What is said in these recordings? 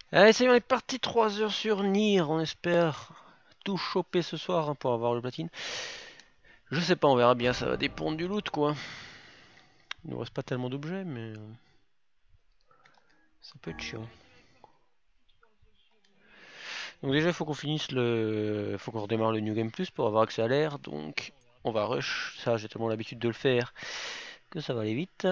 Allez, c'est bon, on est parti 3 heures sur Nier. On espère tout choper ce soir hein, pour avoir le platine. Je sais pas, on verra bien. Ça va dépendre du loot quoi. Il nous reste pas tellement d'objets, mais ça peut être chiant. Donc déjà, il faut qu'on finisse le, faut qu'on redémarre le New Game Plus pour avoir accès à l'air. Donc, on va rush. Ça, j'ai tellement l'habitude de le faire que ça va aller vite.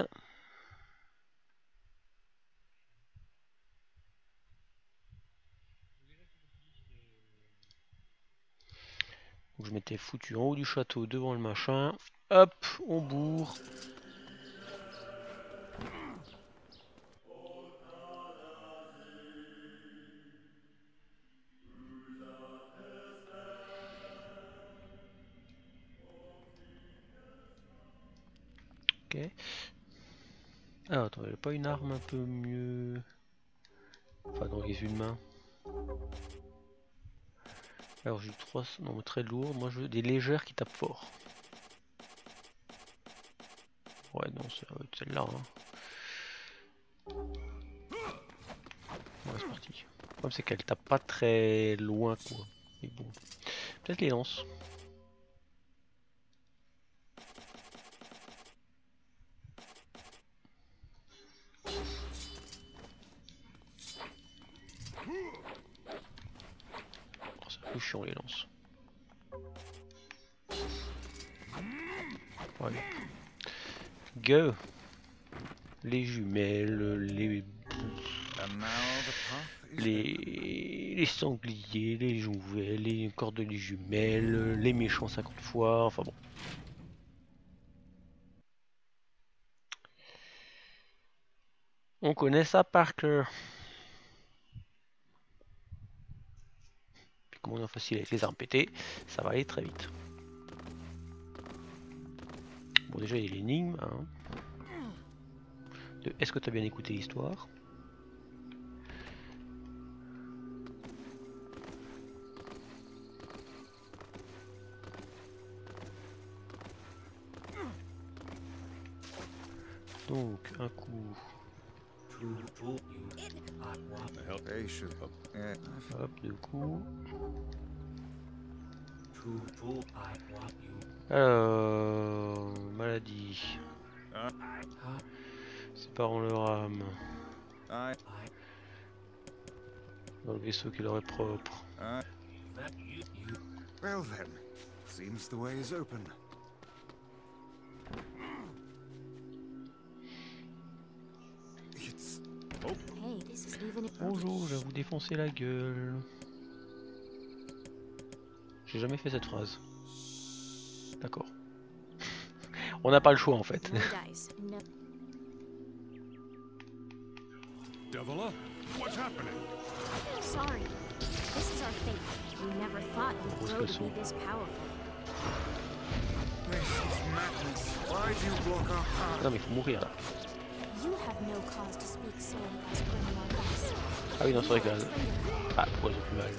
Donc, je m'étais foutu en haut du château devant le machin. Hop, on bourre. Ok. Ah, attends, il n'y a pas une arme un peu mieux. Enfin, dans les une main. Alors, j'ai 3 non, très lourd. Moi, je veux des légères qui tapent fort. Ouais, non, ça va être celle-là. Hein. Ouais, c'est parti. Le problème, c'est qu'elle tape pas très loin, quoi. Mais bon. Peut-être les lances. Oh, c'est un peu chiant, les lances. Voilà. Go. Les jumelles, les sangliers, les jouets, les cordeliers jumelles, les méchants 50 fois, enfin bon. On connaît ça par cœur. Puis comme on est facile avec les armes pétées, ça va aller très vite. Bon déjà il y a l'énigme. Hein. Est-ce que tu as bien écouté l'histoire? Donc un coup. Hop, deux coups. Alors, maladie. Séparons le rame. Dans le vaisseau qui leur est propre. Well then, seems the way is open. It's... Bonjour, je vais vous défoncer la gueule. J'ai jamais fait cette phrase. D'accord. On n'a pas le choix en fait. Devila, what's happening? Sorry. This is our fate. We never thought you'd grow to be this powerful. This is madness. Why do you block our path? Non mais il faut mourir là. You have no cause to speak so with us, Grimoire Voss. Ah oui, non, c'est vrai que... Ah, pourquoi ils ont plus mal.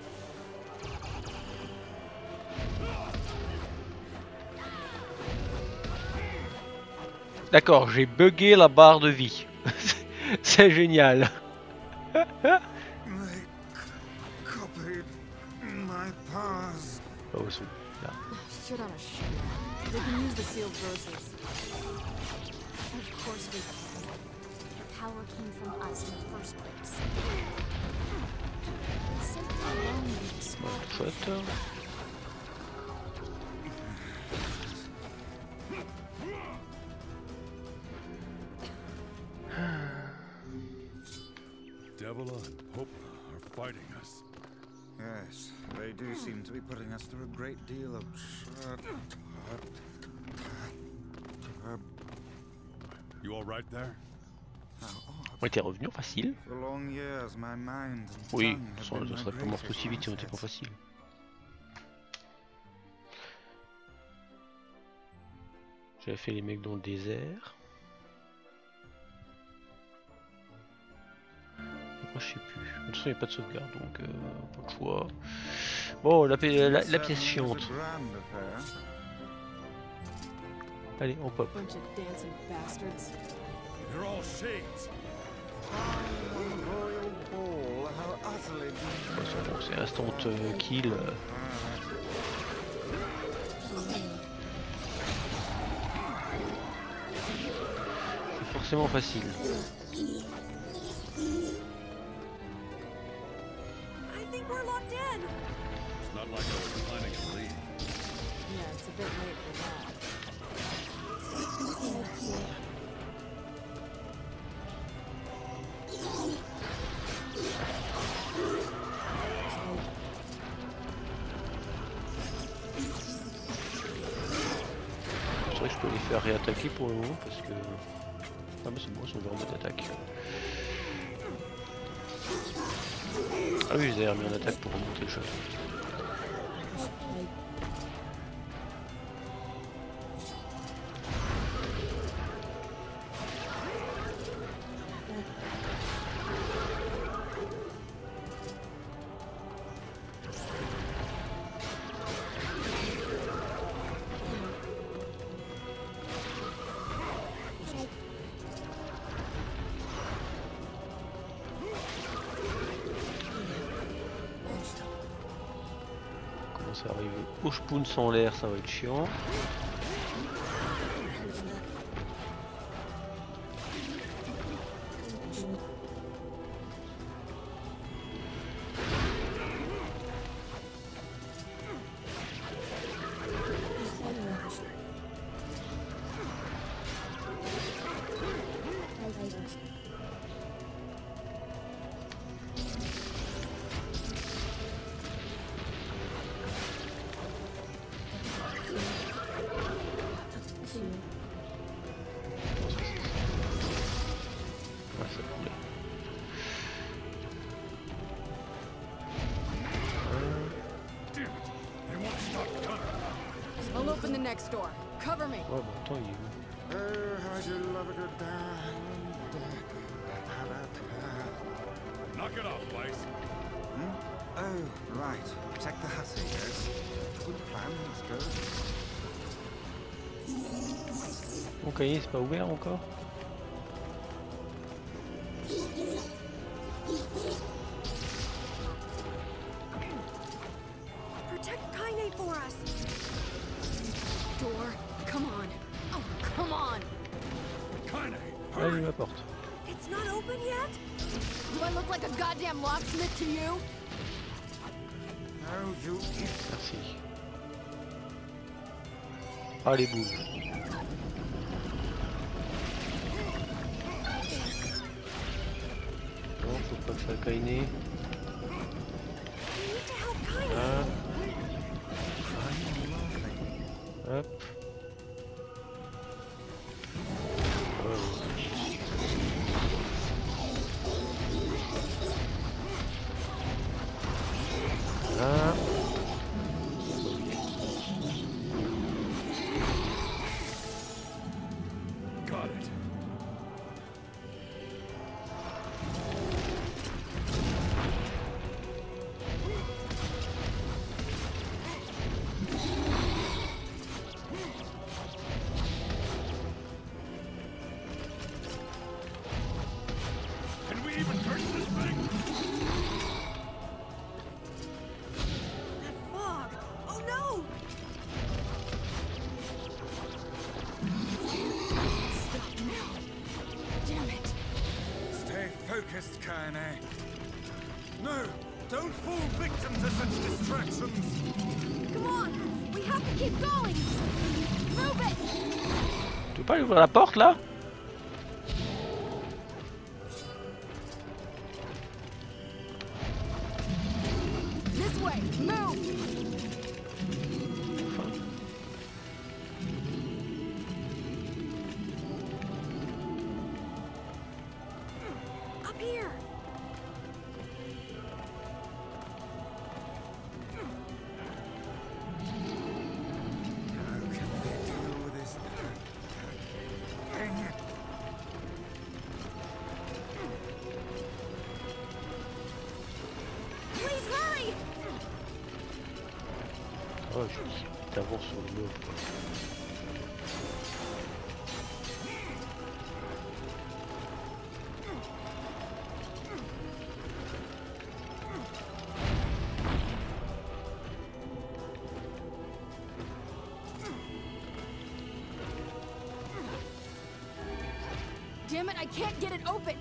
D'accord, j'ai bugué la barre de vie. C'est génial. They copied my powers. Oh, ils sont là. Shit on a shit. They can use the sealed verses. Of course we can. The power came from us in the first place. It's simply allowing you to smell Chouette. Devila and Popla are fighting us. Yes, they do seem to be putting us through a great deal of... You all right there? On était revenus en facile. For long years, my mind and Oui, tongue have ça been serait my pas mort greatest aussi vite si on était pas assets. facile. J'avais fait les mecs dans le désert. Moi je sais plus. De toute façon il n'y a pas de sauvegarde donc pas de choix. Bon la pièce chiante. Allez on pop. bunch of dancing bastards. You're all shades. One royal ball how utterly De toute façon, bon, c'est instant kill. C'est forcément facile. I think we're locked in. It's not like I was planning to leave. Yeah, it's a bit late for that. C'est vrai que je peux les faire réattaquer pour le moment parce que... Ah mais c'est bon, ils sont vers en mode attaque. Ah oui, je les ai remis en attaque pour remonter le château. Ça arrive au spoon sans l'air, ça va être chiant. Ouais, ça coule. I'll open the next door. Cover me. Ouais, bon, attends, il est où? Oh, how I do love a good dance. Knock it off, Vice. Oh, right. Protect the hut, yes. Good plan, let's go. Mon cahier, c'est pas ouvert encore? Protect Kaine for us. Door, come on. Oh, come on. Kaine, Là, j'ai ma porte. It's not open yet? Do I look like a goddamn locksmith to you? Oh, you... Merci. Ah, les boules. Non, faut pas que ça caine. We need to help Kaine. Là, Crying and laughing. hop. Là. got it. Can we even turn this thing? That fog. Oh no! Stop now. Damn it. Stay focused, Kaine. No, don't fall victim to such distractions. Come on. We have to keep going. Move it. Tu peux pas lui ouvrir la porte là? This way. Move. Up here. How can we deal with this thing? Please hurry. Oh, je t'avance sur le mur. Damn it, I can't get it open.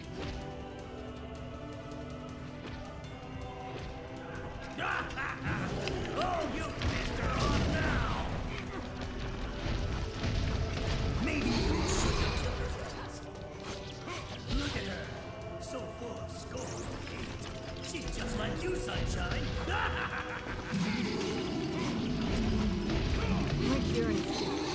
Oh, you pissed her off now! Maybe you should have killed her fast. Look at her, so full of scorn and hate. She's just like you, Sunshine. Like you're in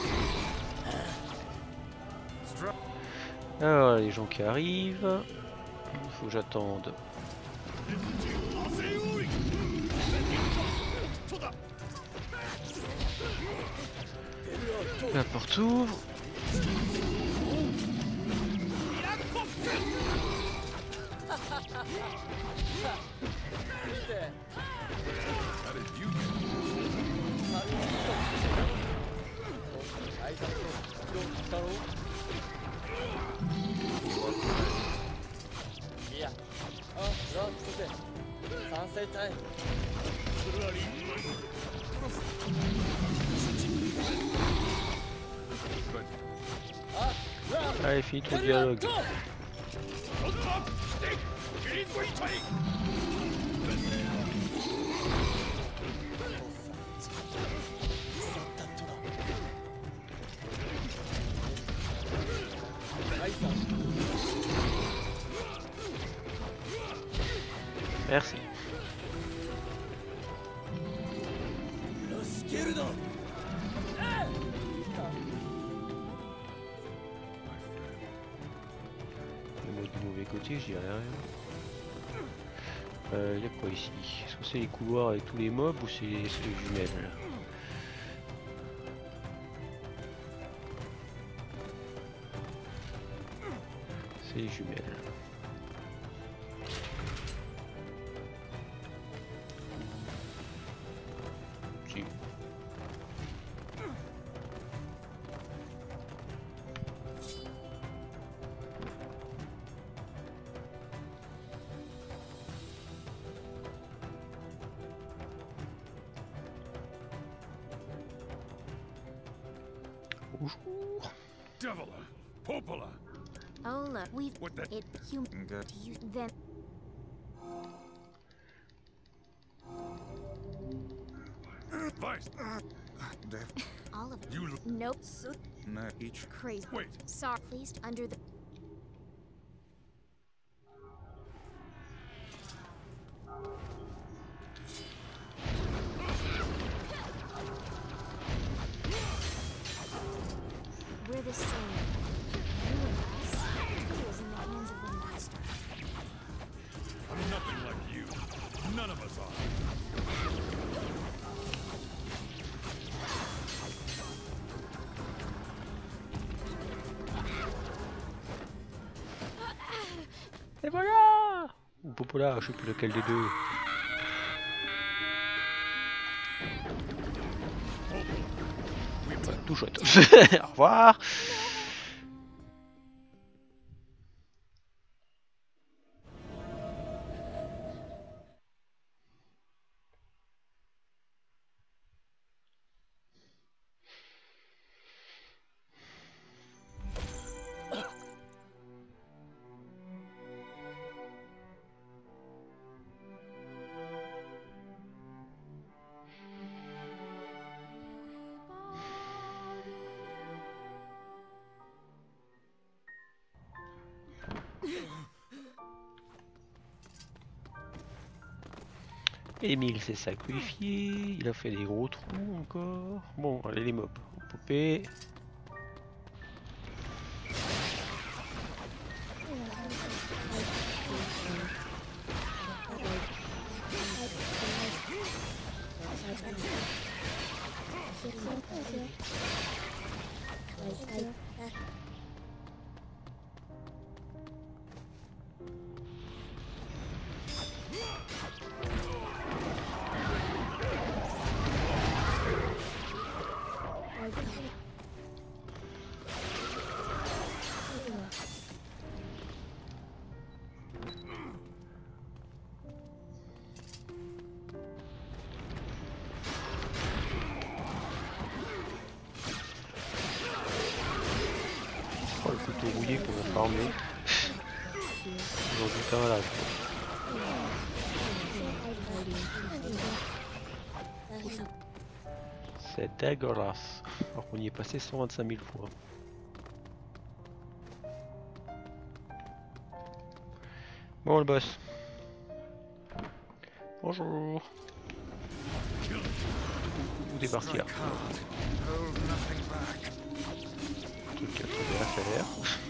Alors, les gens qui arrivent. Il faut que j'attende. La porte ouvre. How did you get here? But Allez, finis ton dialogue. Merci. Le mot du mauvais côté, j'y dirais rien. Il y a quoi ici? Est-ce que c'est les couloirs avec tous les mobs ou c'est les jumelles? C'est les jumelles. Si. Bonjour. Devila, Popola. Oh look, we've What the- it human Good. to you then Vice, Dev. all of it. you look. Nope, so No, each. crazy. Wait. Sorry, please under the We're the same. You and us, tools in the hands of the master. I'm nothing like you. None of us are. Et voilà! Ou Popola, je sais plus lequel des deux. Ouais, tout chouette. Au revoir! Émile s'est sacrifié, il a fait des gros trous encore. Bon, allez les mobs, popé. Oh, le couteau rouillé qu'on a farmé. Aujourd'hui, pas malade. C'est dégueulasse. Alors qu'on y est passé 125 000 fois. Bon, le boss. Bonjour. Où t'es parti là? Strike hard. Hold nothing back. Un truc qui a très bien à faire.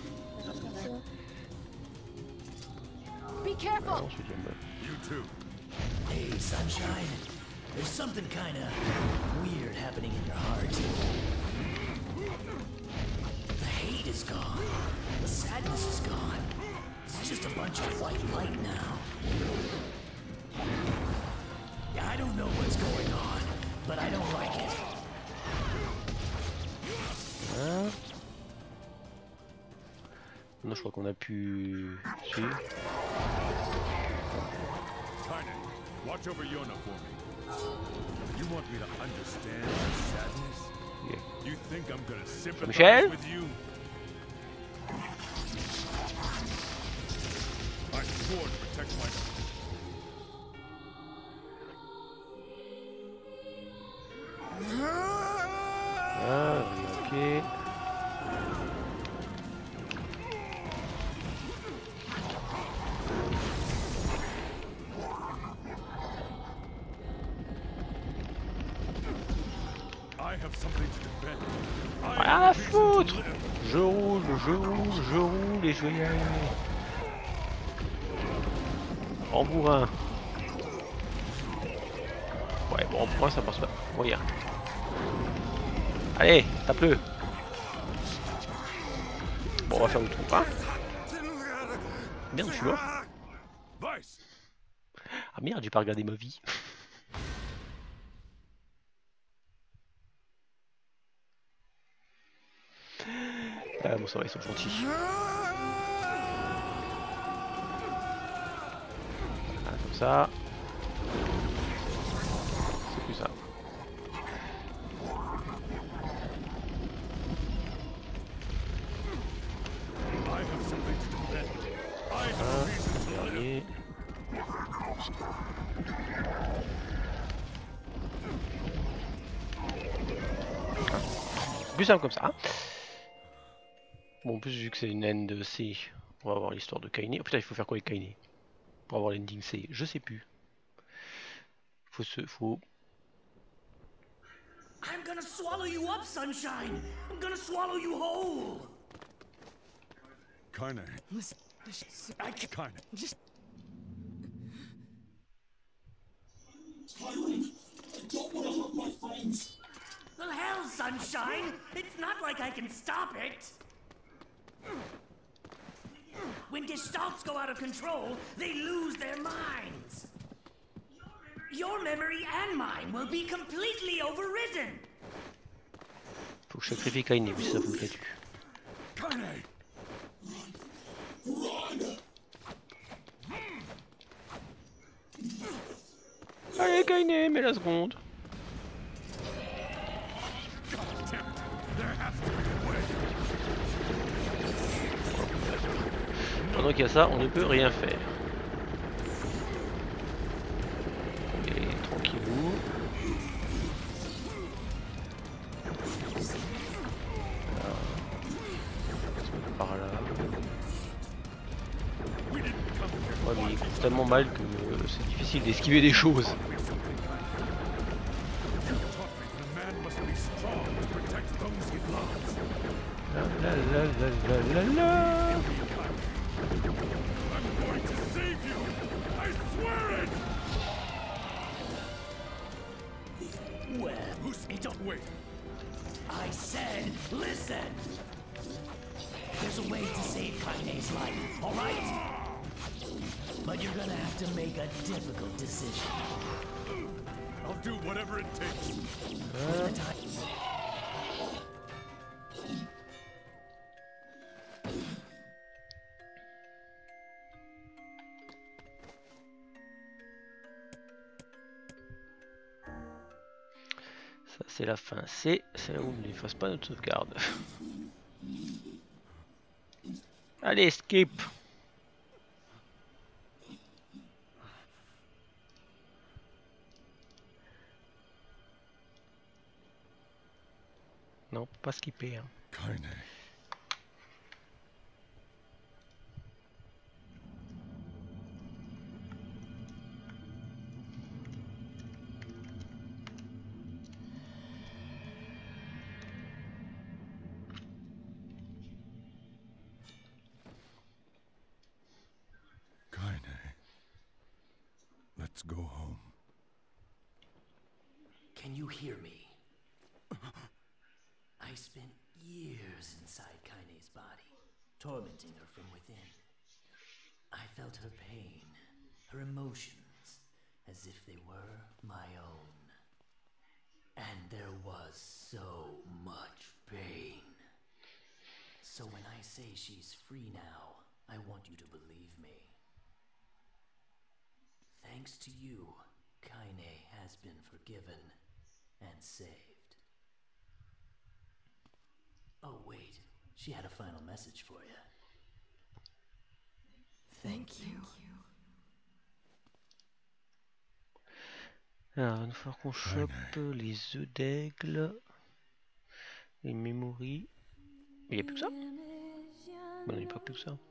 Be careful! Ensuite, il y a You too. Hey, Sunshine. There's something kinda weird happening in your heart. The hate is gone. The sadness is gone. It's just a bunch of white light now. Yeah, I don't know what's going on, but I don't like it. Hein? Non, je crois qu'on a pu suivre. Kainen, watch over Yona for me. You want me to understand your sadness? Yeah. You think I'm gonna sympathize Michel? with you? I swore to protect my... Ah, ok. I have something to defend. I Rien have à a reason to foutre! live. Je roule et je vais y aller. En bourrin. Ouais, bon, en bourrin ça passe pas. Moyen. Allez, tape-le. Bon, on va faire le tour, hein? Merde, je suis mort. Vice! Ah merde, j'ai pas regardé ma vie. Ah bon, ça va, ils sont gentils. Ah, comme ça. C'est plus ça. I have something to defend. I have a reason to live. Dernier. Plus simple comme ça. Hein. Bon, en plus, vu que c'est une end de C, on va avoir l'histoire de Kaine. Oh putain, il faut faire quoi avec Kaine pour avoir l'ending C? Je sais plus. Faut. I'm gonna swallow you up, Sunshine! I'm gonna swallow you whole! Kainen. Listen, I can't... Kainen. Just... Well, hell, Sunshine! It's not like I can stop it! When Gestalts go out of control, they lose their minds! Your memory and mine will be completely overridden! Faut que je sacrifie Kaine, puis ça vous le fait tu. Kainen! Allez Kaine, mets la seconde. There has to be a way. Pendant qu'il y a ça, on ne peut rien faire. Et tranquillou. Par là. We didn't come here. Ouais, mais il court tellement mal que c'est difficile d'esquiver des choses. Taught me that a man must be strong to protect those he loves. La la la la la la la. I'm going to save you! I swear it! Well, Who's... it don't... Wait. I said, listen! There's a way to save Kaine's life, alright? But you're gonna have to make a difficult decision. I'll do whatever it takes. When the time... Ça c'est la fin C, c'est là où on ne fasse pas notre sauvegarde. Allez, skip. Non, on peut pas skipper. Hein. Kaine. Kaine. Let's go home. Can you hear me? I spent years inside Kaine's body, tormenting her from within. I felt her pain, her emotions, as if they were my own. And there was so much pain. So when I say she's free now, I want you to believe me. Thanks to you, Kaine has been forgiven and saved. Oh wait, she had a final message for you. Thank you. Alors, il va falloir qu'on chope les œufs d'aigle, les memories. Mais il n'y a plus que ça? Bah non, il n'y a pas plus que ça.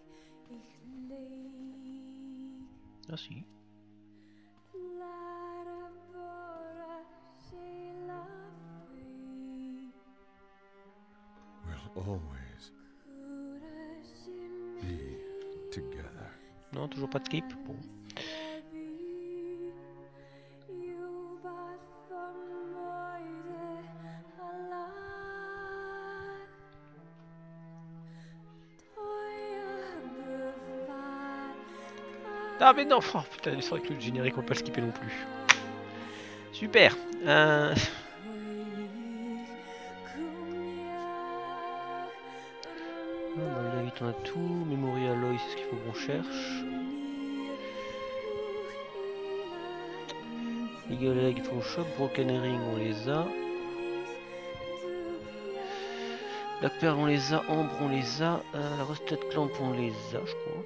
Ah si. We'll always be together. Non, toujours pas de skip. Bon. Ah mais non, oh, putain, c'est vrai que le générique on peut pas le skipper non plus. Super. David, on a tout. Memory Alloy, c'est ce qu'il faut qu'on cherche. Eagle Egg, il faut qu'on chope. Broken Ring, on les a. Black Pearl, on les a. Ambre, on les a. La Rusted Clamp, on les a, je crois.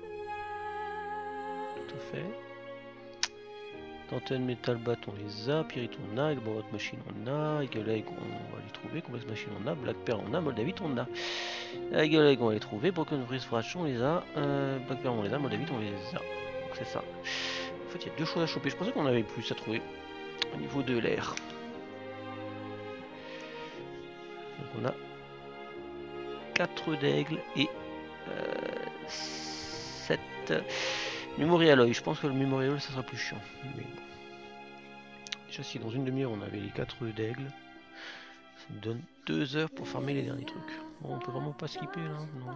Tout à fait. Tanten Metal Bat, on les a. Pyrit, on a. Elborot Machine, on a. Eagle Egg, on va les trouver. Complex Machine, on a. Black Pearl, on a. Moldavit, on a. Eagle Egg, on va les trouver. Broken Freeze Flash, on les a. Black Pearl, on les a. Moldavit, on les a. Donc c'est ça. En fait, il y a deux choses à choper. Je pensais qu'on avait plus à trouver au niveau de l'air. Donc on a 4 d'aigle et 7 Memory Alloy. Je pense que le Memory Alloy ça sera plus chiant. Mais bon. Déjà si dans une demi-heure on avait les 4 d'aigle, ça me donne 2 heures pour farmer les derniers trucs. Bon, on peut vraiment pas skipper là, non.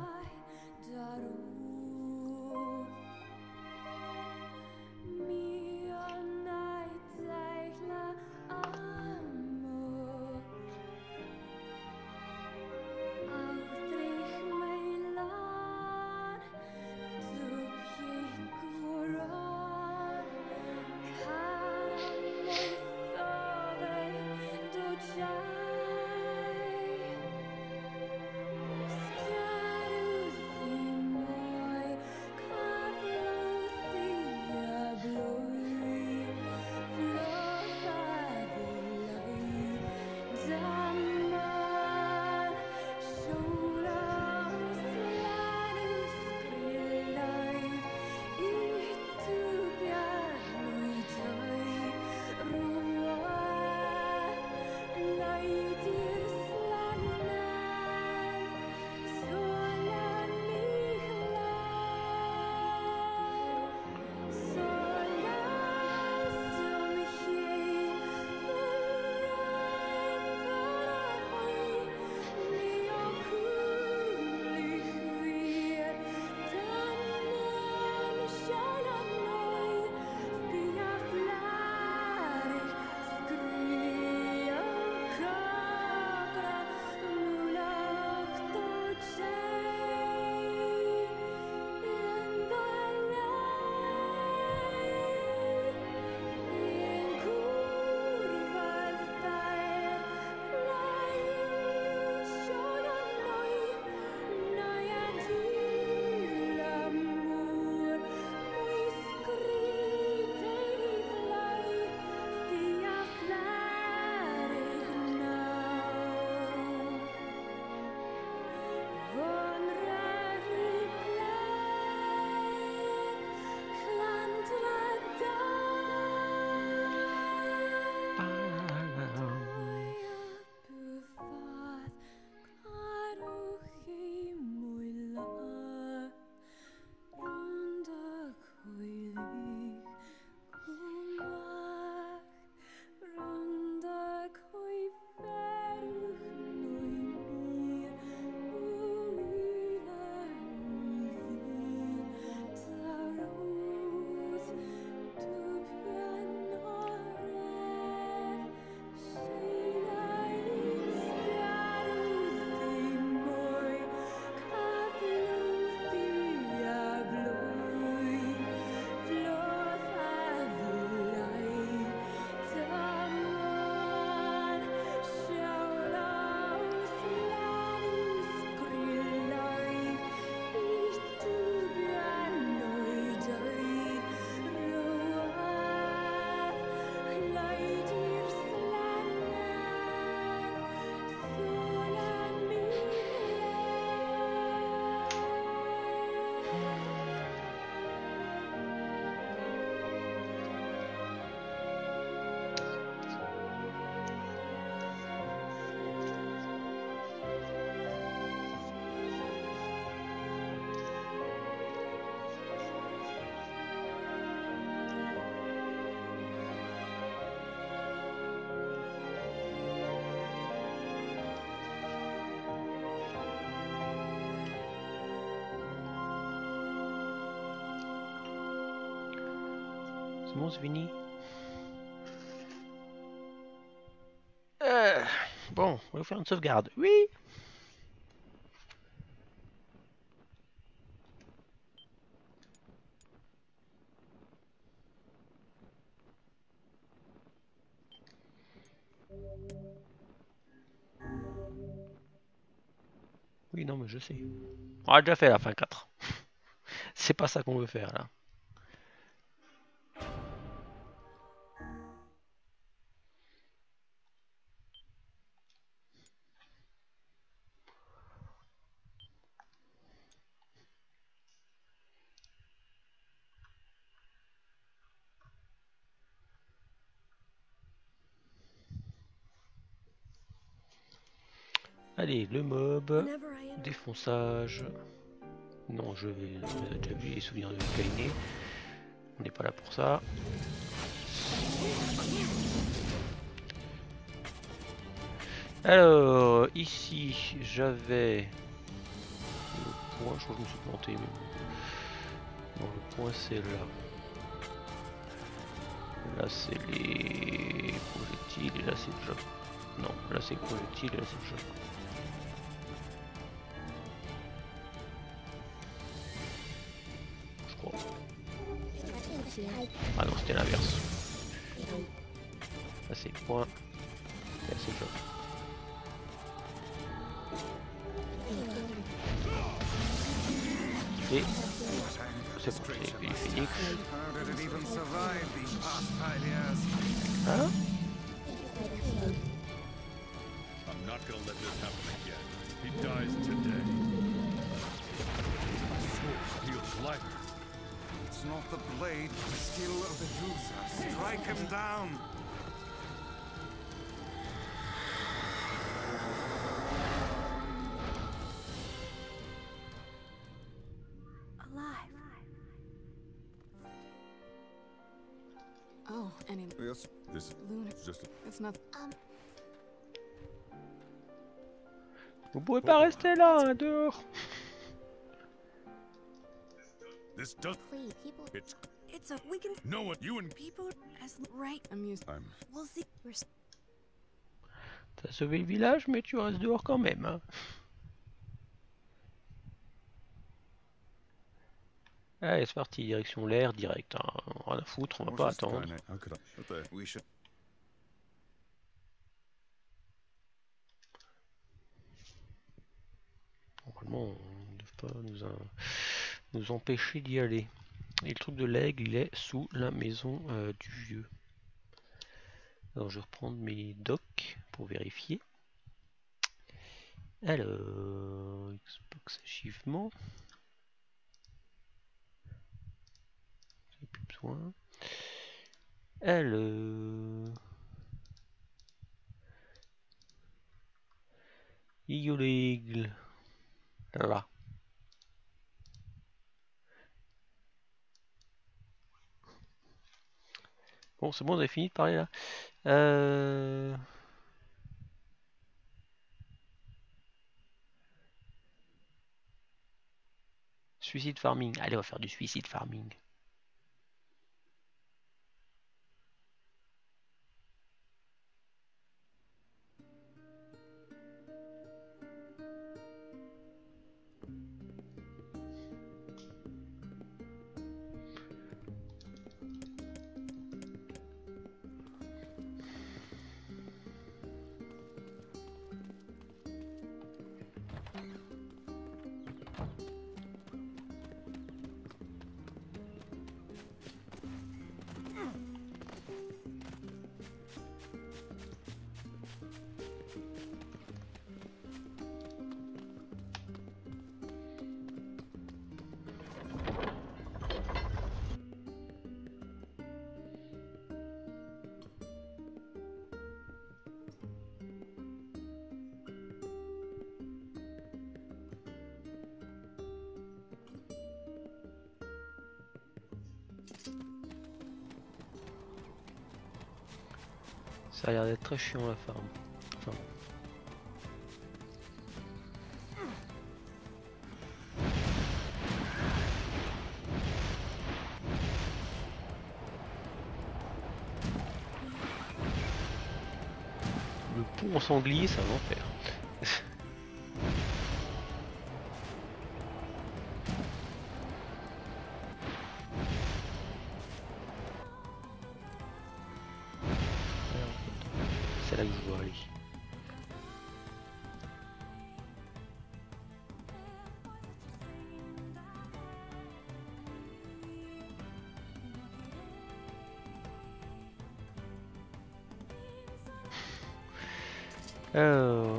C'est bon, c'est fini. Bon, on va faire une sauvegarde. Oui. Oui, non, mais je sais. On a déjà fait la fin 4. C'est pas ça qu'on veut faire là. Allez, le mob, Whenever I enter, défonçage. Non, je vais. On a déjà vu les souvenirs de Kainé. On n'est pas là pour ça. Alors, ici, j'avais le point. Je crois que je me suis planté, mais bon. Non, le point c'est là. Là, c'est les projectiles et là, c'est le jeu. Non, là, c'est le projectile et là, c'est le jeu. Je crois. Ah non, c'était l'inverse. Là, c'est le point. Et là, c'est le jeu. Et c'est bon, c'est les phoenix. How did it even survive these past 5 years? Hein? I'm not gonna let this happen again. He dies today. Sword feels lighter. It's not the blade, but the skill of the user. Strike him down! alive. Oh, any Yes, this is lunar. just a... It's not. Vous pouvez pas rester là, hein, dehors. This does... Please, people. It's... a. We can. No one... You and... People as right. I'm used. I'm... We'll see. We're. T'as sauvé le village, mais tu restes dehors quand même. Hein. Allez, c'est parti, direction l'air, direct. Hein. Rien à foutre, on va pas attendre. How could I... What the... We should... Normalement, on ne doit pas nous empêcher d'y aller. Et le truc de l'aigle, il est sous la maison du vieux. Alors, je vais reprendre mes docs pour vérifier. Alors, Xbox Achievement. J'ai plus besoin. Alors, l'aigle. Là. Bon, c'est bon, on a fini de parler là. Suicide farming. Allez, on va faire du suicide farming. Ça a l'air d'être très chiant la farm. Enfin, pont en sanglier, c'est un enfer. C'est là que je dois aller. Alors,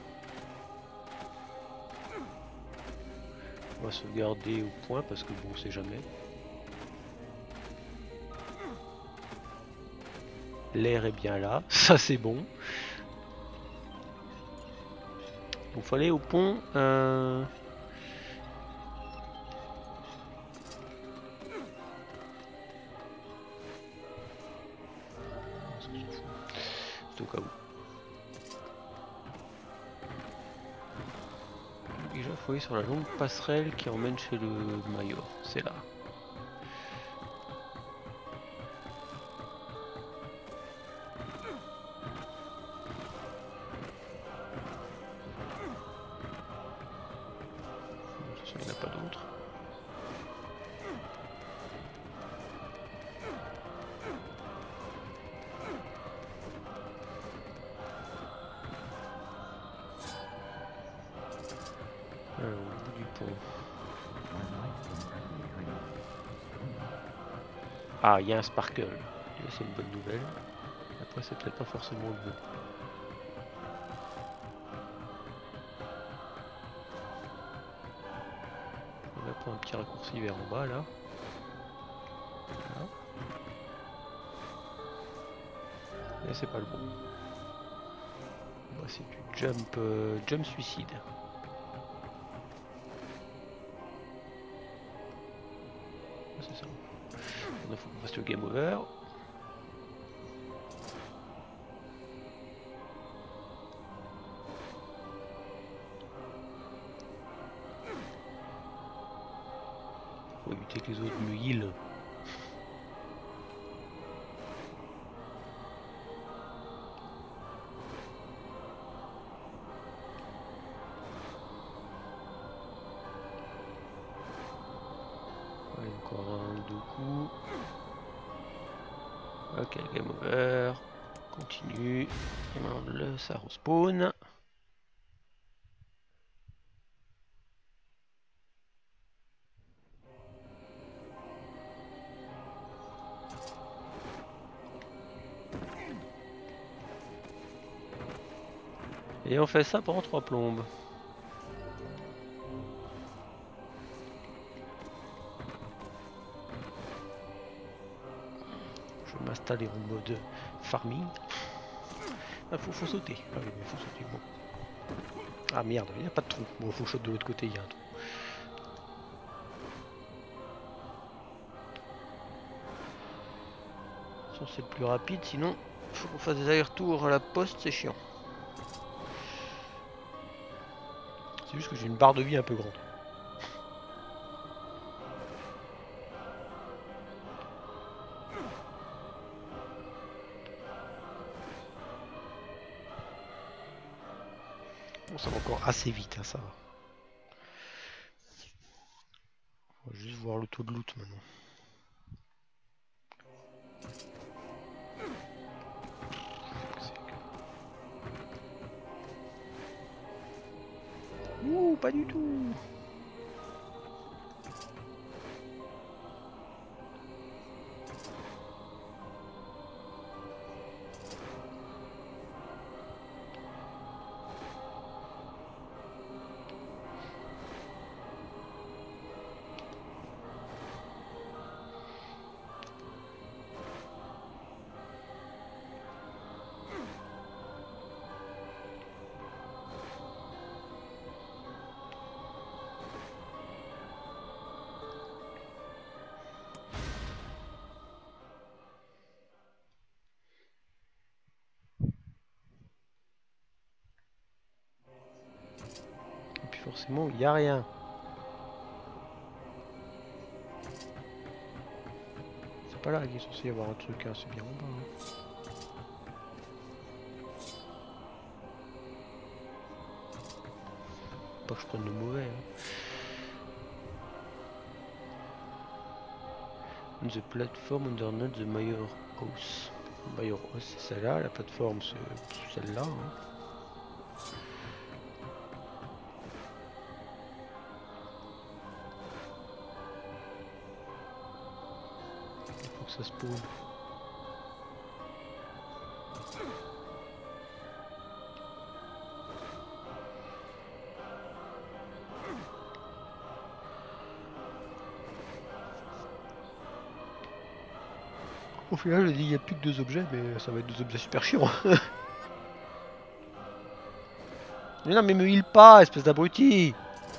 on va sauvegarder au point parce que bon, on sait jamais. L'air est bien là, ça c'est bon. Il faut aller au pont. C'est au cas où. Déjà, il faut aller sur la longue passerelle qui emmène chez le Mayor. C'est là. Il n'y en a pas d'autres. Au bout du pont. Ah, il y a un sparkle. C'est une bonne nouvelle. Après, c'est peut-être pas forcément le bon. On va prendre un petit raccourci vers en bas là. Voilà. Et c'est pas le bon. Bah, c'est du jump suicide. C'est ça. Il faut qu'on fasse le game over. Faut éviter que les autres me heal. Encore un ou deux coups. Ok, game over. Continue. Et maintenant ça respawn. Et on fait ça pendant 3 plombes. Je vais m'installer en mode farming. Ah, faut sauter. Ah oui, mais faut sauter. Bon. Ah merde, il n'y a pas de trou. Bon, faut sauter de l'autre côté, il y a un trou. C'est le plus rapide, sinon faut qu'on fasse des allers-retours à la poste, c'est chiant. C'est juste que j'ai une barre de vie un peu grande. Bon, ça va encore assez vite, hein, ça va. On va juste voir le taux de loot maintenant. Ouh, pas du tout. Et puis forcément, il n'y a rien. C'est pas là qu'il est censé y avoir un truc, hein, c'est bien en bas. Hein. pas que je prenne le mauvais. Hein. On the platform underneath the Mayor House. Mayor House, c'est celle-là. La plateforme, c'est celle-là. Hein. Il faut que ça se pose. Au final, je dis il n'y a plus que 2 objets, mais ça va être 2 objets super chiants. Mais non, mais me heal pas, espèce d'abruti!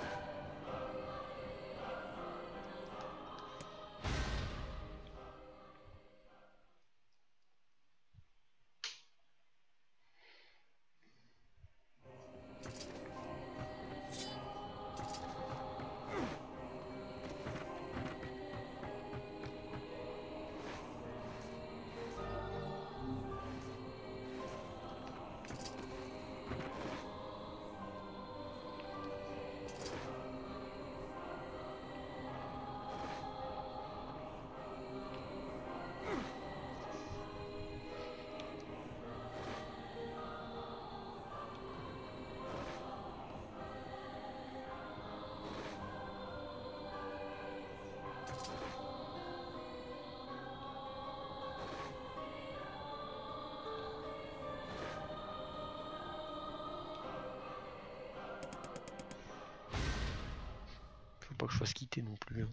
Faut pas que je fasse quitter non plus. Hein.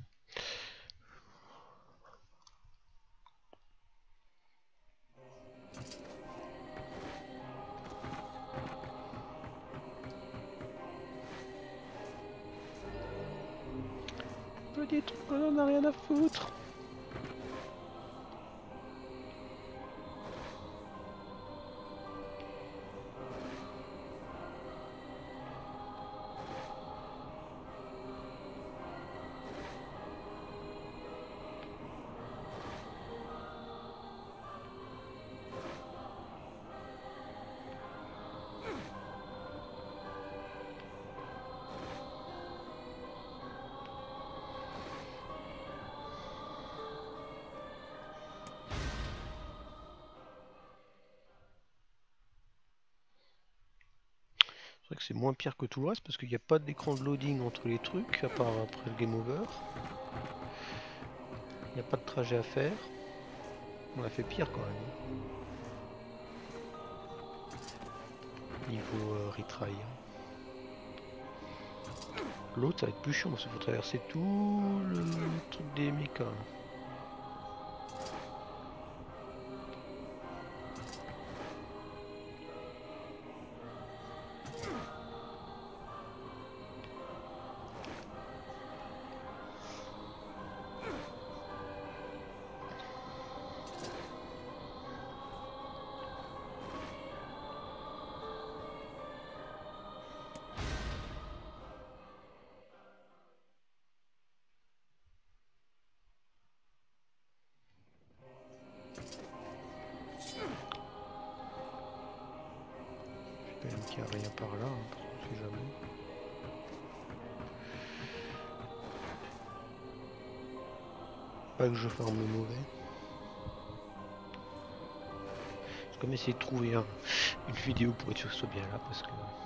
Petit truc, on en a rien à foutre. C'est vrai que c'est moins pire que tout le reste parce qu'il n'y a pas d'écran de loading entre les trucs, à part après le game over. Il n'y a pas de trajet à faire. On a fait pire quand même. Niveau retry. L'autre ça va être plus chiant parce qu'il faut traverser tout le truc des mechas. J'espère qu'il n'y a rien par là, hein, parce qu'on sait jamais. Pas que je farme le mauvais. J'ai quand même essayé de trouver une vidéo pour être sûr que ce soit bien là parce que.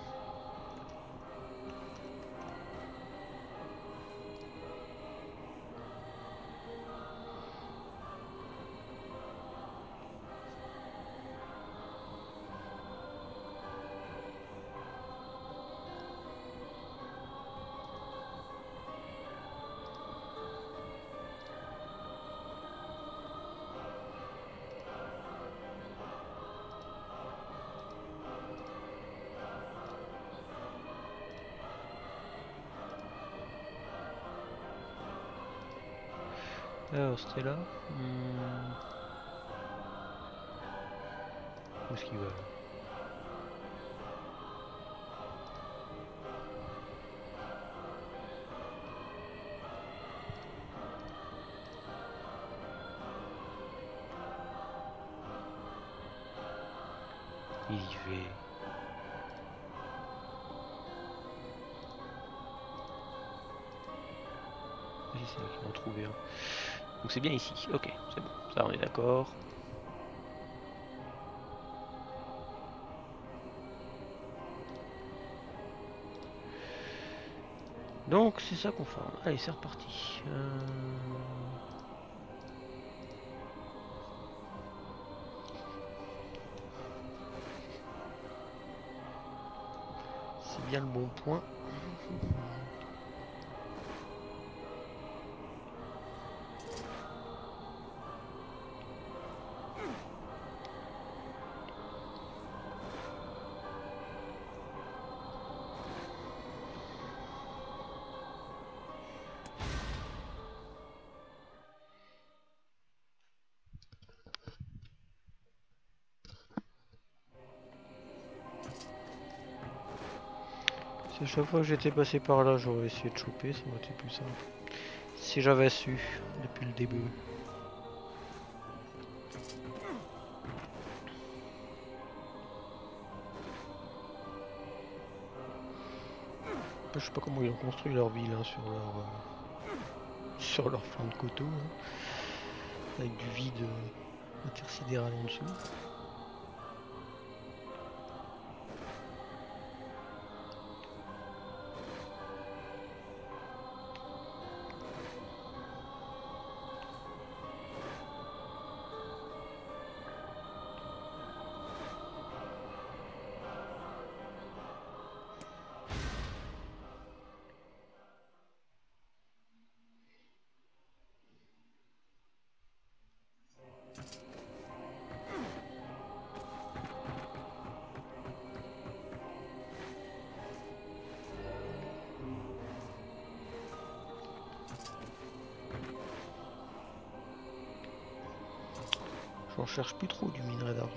Alors c'était là. Où est-ce qu'il va là? Il y fait. c'est qu'ils vont trouver un. Donc c'est bien ici, ok, c'est bon, ça on est d'accord. Donc c'est ça qu'on fait. Allez, c'est reparti. C'est bien le bon point. Si chaque fois que j'étais passé par là, j'aurais essayé de choper, ça aurait été plus simple. Si j'avais su depuis le début. Je sais pas comment ils ont construit leur ville hein, sur leur flanc de coteau, hein, avec du vide intersidéral en dessous. J'en cherche plus trop du minerai d'argent.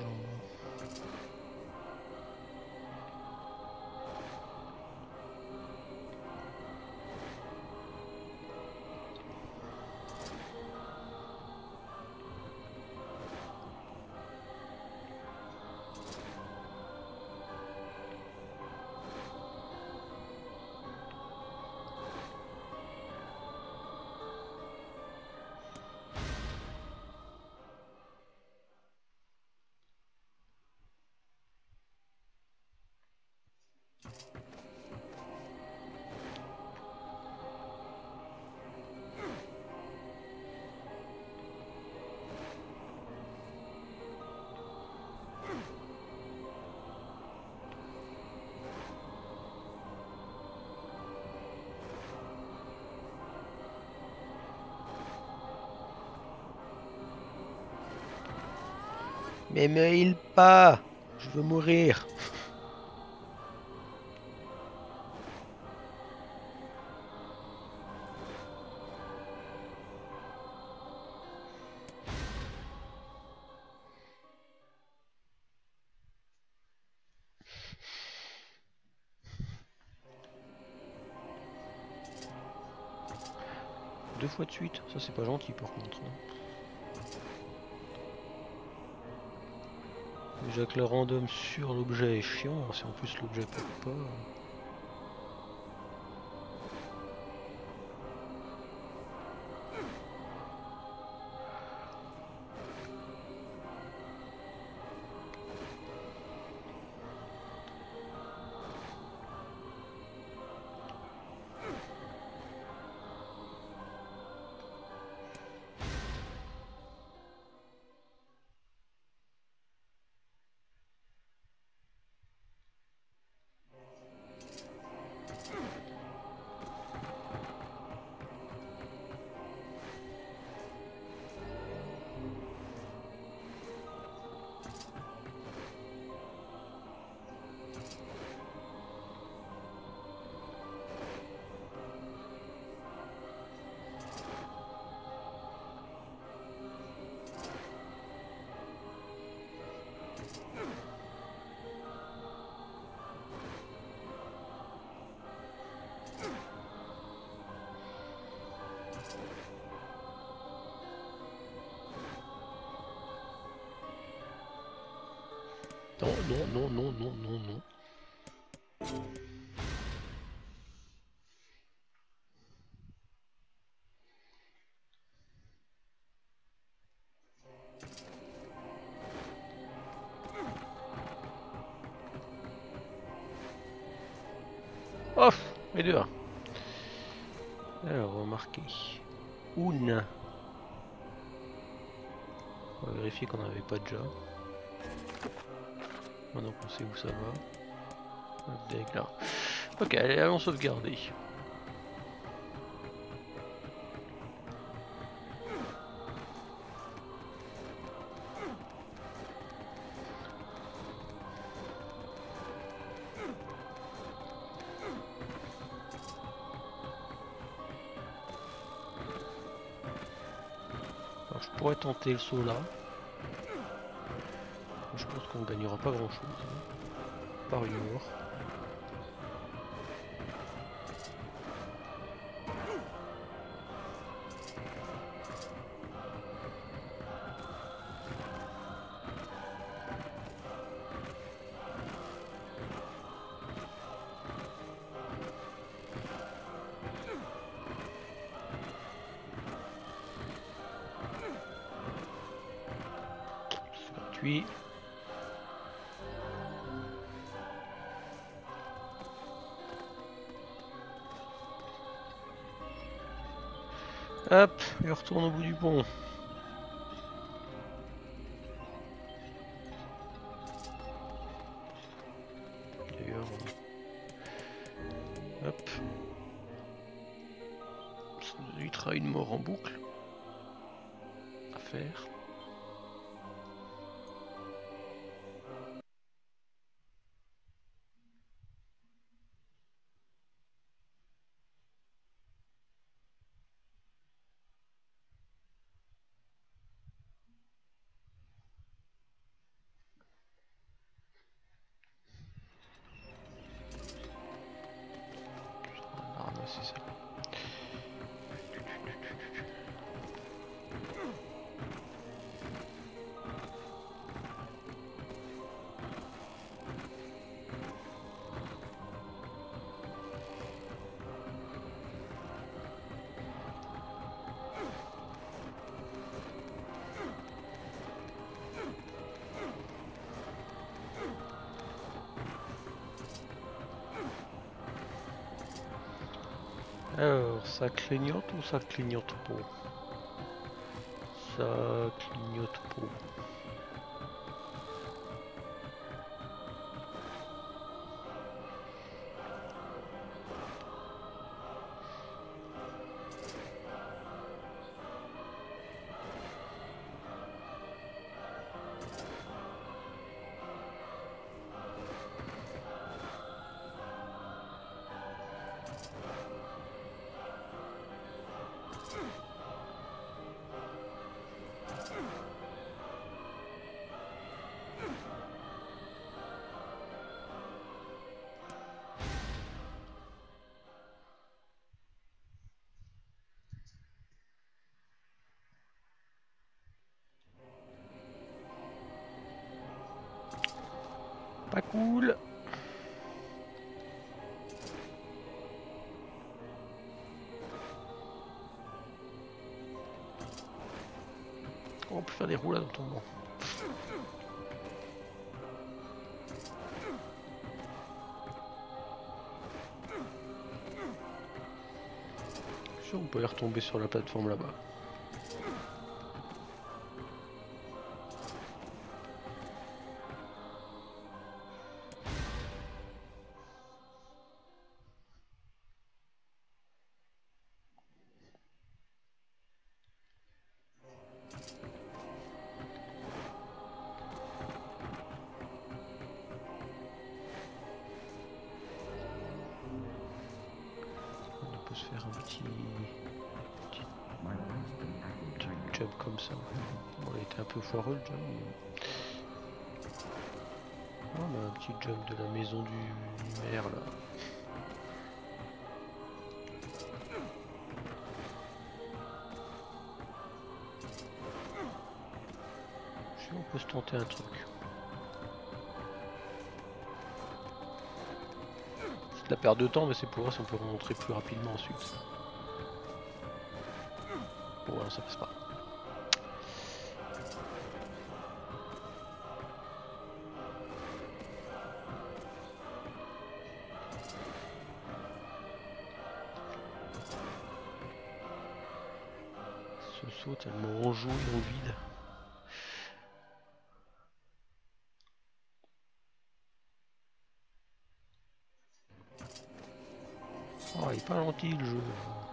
Mais me heal pas! Je veux mourir! Deux fois de suite, ça c'est pas gentil par contre. Déjà que le random sur l'objet est chiant, alors si en plus l'objet pop pas. Non, non, non, non, non, non, non. Oh, les deux. Alors, remarquez. Une. On va vérifier qu'on n'avait pas déjà. Maintenant qu'on sait où ça va. Deck là. Ok, allez, allons sauvegarder. Alors, je pourrais tenter le saut là. Je pense qu'on gagnera pas grand chose. Par une mort. Puis hop, il retourne au bout du pont. D'ailleurs, hop, ça nous évitera une mort en boucle à faire. On va ramasser ça. Alors, ça clignote ou ça clignote pas? Ça clignote pas. Pas cool. On peut faire des roulades en tombant. Je suis sûr qu'on peut y retomber sur la plateforme là-bas. On peut se faire un petit job comme ça. Bon, il était un peu foireux le job. Mais... on a un petit job de la maison du maire là. Je sais, on peut se tenter un truc. C'est de la perte de temps, mais c'est pour voir si on peut remontrer plus rapidement ensuite. Bon, alors ça passe pas. Je saute tellement enjoué au vide. Oh, il est pas gentil le jeu.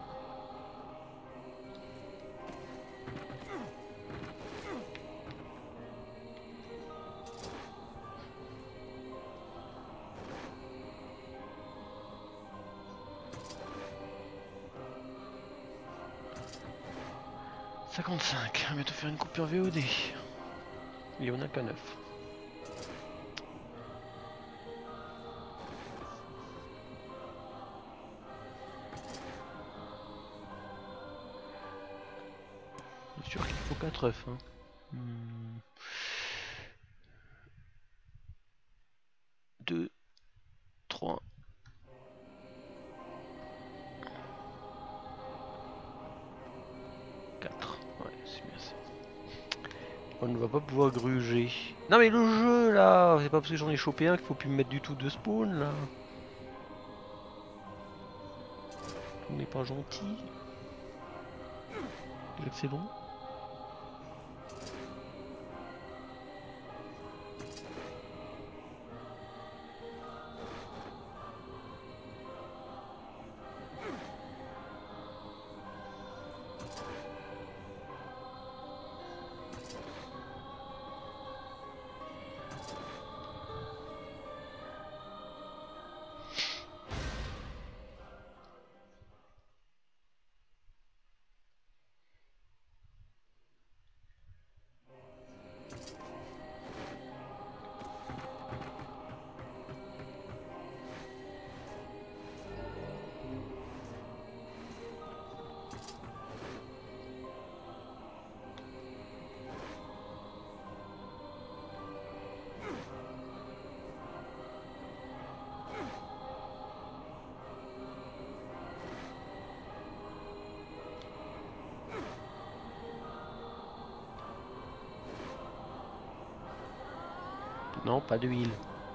« 55, on va bientôt faire une coupure VOD. Il y en a qu'à 9. C'est sûr qu'il faut 4 œufs. Hein. 2, 3. Ouais, c'est bien ça. On ne va pas pouvoir gruger. Non mais le jeu là, c'est pas parce que j'en ai chopé un qu'il faut plus me mettre du tout de spawn là. On n'est pas gentil. C'est bon. Non, pas d'huile.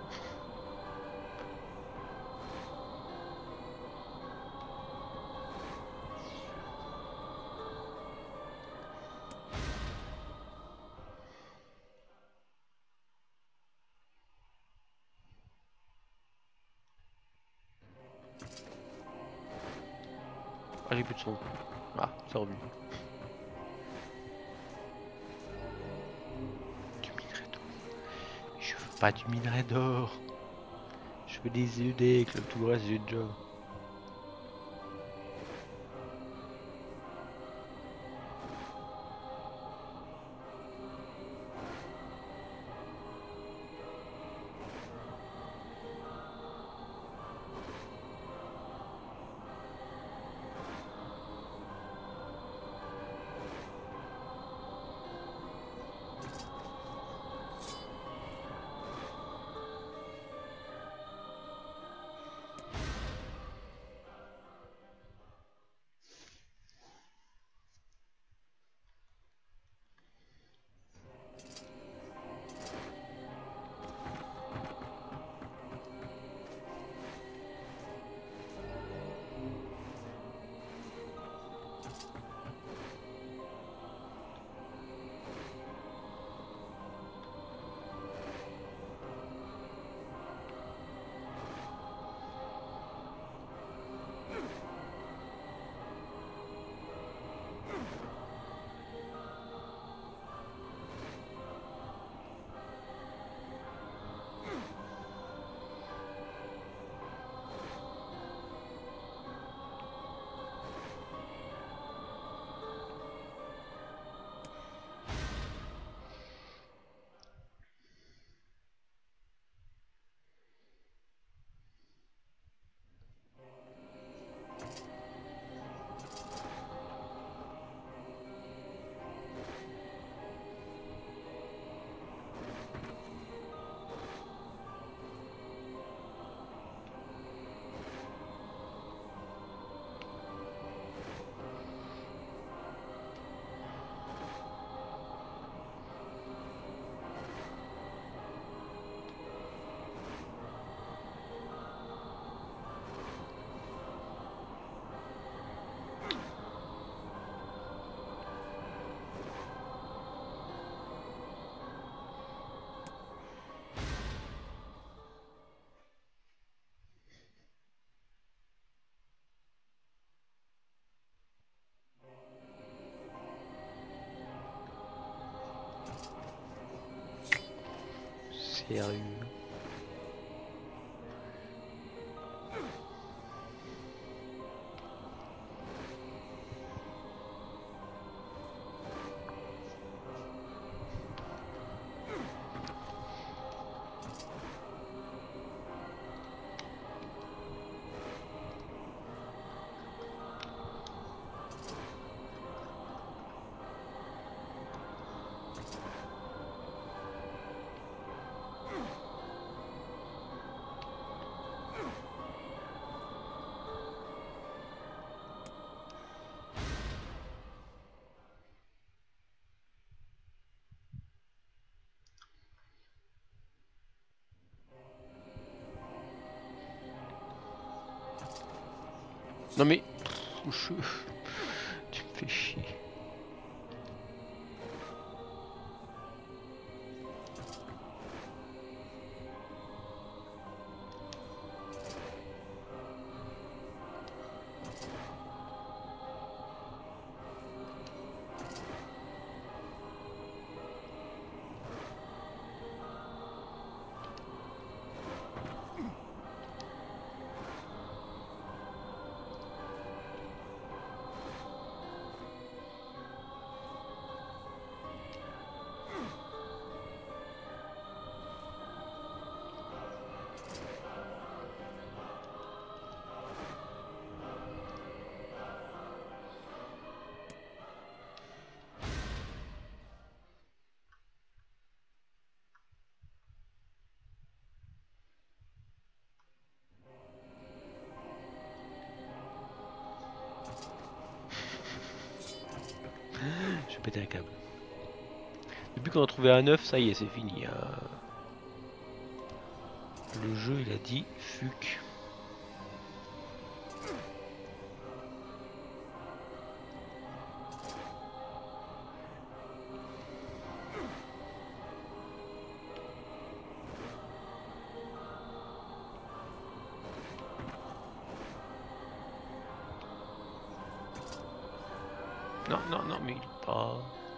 Ah, j'ai plus de son. Ah, c'est revenu. Du minerai d'or. Je veux pas du minerai d'or. Je veux des œufs d'aigle, tout le reste j'ai déjà. Sérieux. Non mais... Tu me fais chier. Je vais péter un câble. Depuis qu'on a trouvé un 9, ça y est, c'est fini. Le jeu, il a dit fuck. Non, non, non, mais il est pas...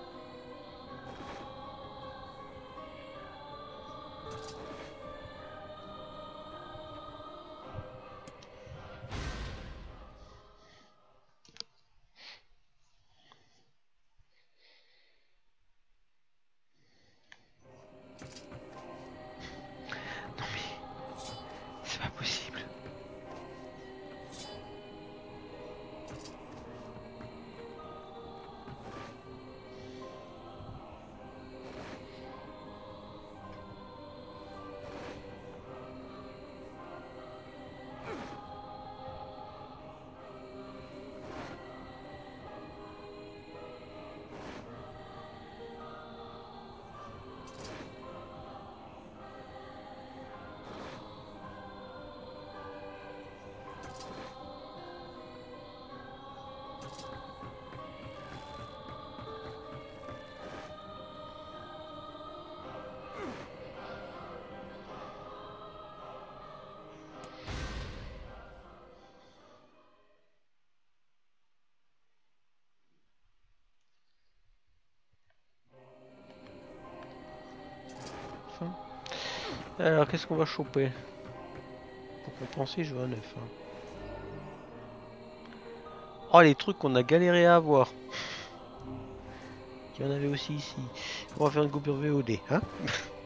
Non mais... C'est pas possible. Alors, qu'est-ce qu'on va choper? Pour compenser, je veux un 9. Hein. Oh, les trucs qu'on a galéré à avoir. Il y en avait aussi ici. On va faire une coupure VOD, hein?